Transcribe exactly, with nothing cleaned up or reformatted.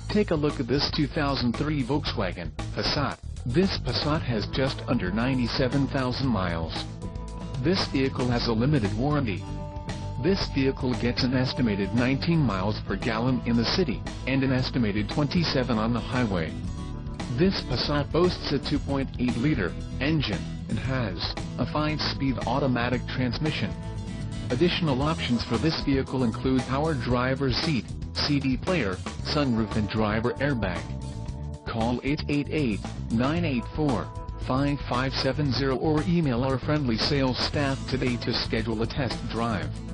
Take a look at this two thousand three Volkswagen Passat. This Passat has just under ninety-seven thousand miles. This vehicle has a limited warranty. This vehicle gets an estimated nineteen miles per gallon in the city, and an estimated twenty-seven on the highway. This Passat boasts a two point eight liter engine, and has a five-speed automatic transmission. Additional options for this vehicle include power driver's seat, C D player, sunroof and driver airbag. Call eight eight eight, nine eight four, five five seven zero or email our friendly sales staff today to schedule a test drive.